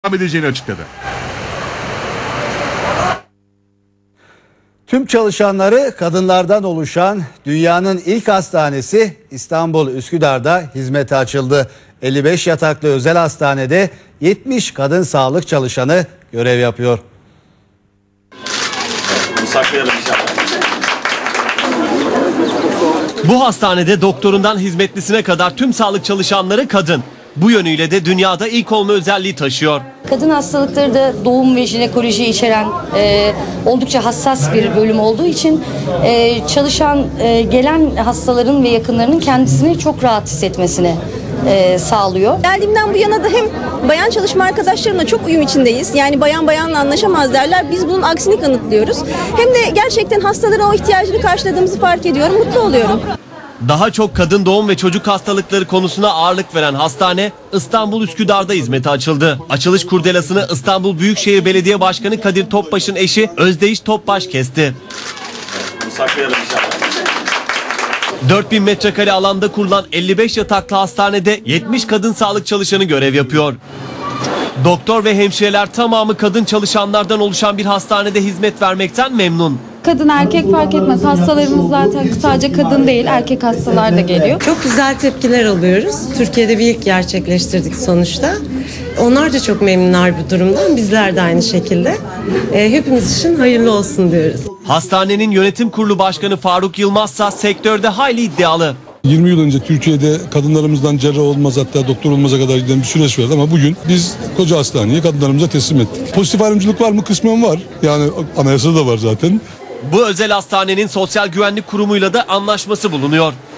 edeceğini açıkladı. Tüm çalışanları kadınlardan oluşan dünyanın ilk hastanesi İstanbul Üsküdar'da hizmete açıldı. 55 yataklı özel hastanede 70 kadın sağlık çalışanı görev yapıyor. Bu hastanede doktorundan hizmetlisine kadar tüm sağlık çalışanları kadın. Bu yönüyle de dünyada ilk olma özelliği taşıyor. Kadın hastalıkları da doğum ve jinekoloji içeren oldukça hassas bir bölüm olduğu için çalışan gelen hastaların ve yakınlarının kendisini çok rahat hissetmesini sağlıyor. Geldiğimden bu yana da hem bayan çalışma arkadaşlarımla çok uyum içindeyiz. Yani bayan bayanla anlaşamaz derler. Biz bunun aksini kanıtlıyoruz. Hem de gerçekten hastaların o ihtiyacını karşıladığımızı fark ediyorum. Mutlu oluyorum. Daha çok kadın doğum ve çocuk hastalıkları konusuna ağırlık veren hastane İstanbul Üsküdar'da hizmete açıldı. Açılış kurdelasını İstanbul Büyükşehir Belediye Başkanı Kadir Topbaş'ın eşi Özdeyiş Topbaş kesti. 4000 metrekare alanda kurulan 55 yataklı hastanede 70 kadın sağlık çalışanı görev yapıyor. Doktor ve hemşireler tamamı kadın çalışanlardan oluşan bir hastanede hizmet vermekten memnun. Kadın erkek fark etmez. Hastalarımız zaten sadece kadın değil, erkek hastalar da geliyor. Çok güzel tepkiler alıyoruz. Türkiye'de bir ilk gerçekleştirdik sonuçta. Onlar da çok memnunlar bu durumdan. Bizler de aynı şekilde. Hepimiz için hayırlı olsun diyoruz. Hastanenin yönetim kurulu başkanı Faruk Yılmazsa sektörde hayli iddialı. 20 yıl önce Türkiye'de kadınlarımızdan cerrah olmaz, hatta doktor olmaza kadar giden bir süreç vardı ama bugün biz koca hastaneyi kadınlarımıza teslim ettik. Pozitif ayrımcılık var mı? Kısmen var. Yani anayasada da var zaten. Bu özel hastanenin Sosyal Güvenlik Kurumu'yla da anlaşması bulunuyor.